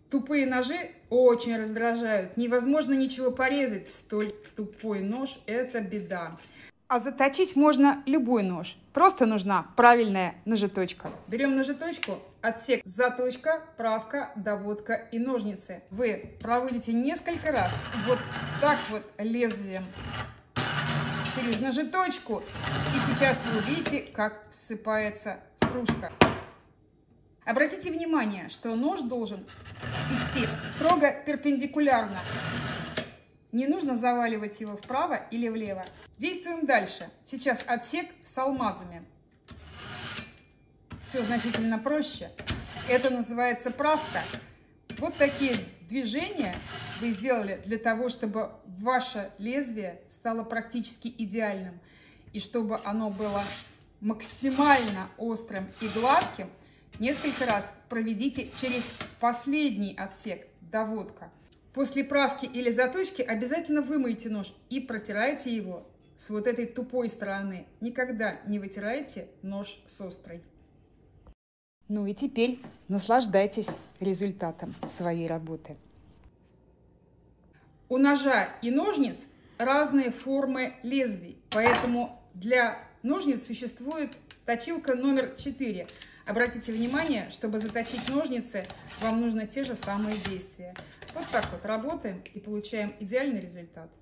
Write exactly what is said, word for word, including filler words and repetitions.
Тупые ножи очень раздражают. Невозможно ничего порезать. Столь тупой нож – это беда. А заточить можно любой нож. Просто нужна правильная ножеточка. Берем ножеточку, отсек, заточка, правка, доводка и ножницы. Вы проводите несколько раз вот так вот лезвием через ножеточку. И сейчас вы увидите, как ссыпается стружка. Обратите внимание, что нож должен идти строго перпендикулярно. Не нужно заваливать его вправо или влево. Действуем дальше. Сейчас отсек с алмазами. Все значительно проще. Это называется правка. Вот такие движения вы сделали для того, чтобы ваше лезвие стало практически идеальным. И чтобы оно было максимально острым и гладким, несколько раз проведите через последний отсек, доводка. После правки или заточки обязательно вымойте нож и протирайте его с вот этой тупой стороны. Никогда не вытирайте нож с острой. Ну и теперь наслаждайтесь результатом своей работы. У ножа и ножниц разные формы лезвий, поэтому для ножниц существует точилка номер четыре. Обратите внимание, чтобы заточить ножницы, вам нужно те же самые действия. Вот так вот работаем и получаем идеальный результат.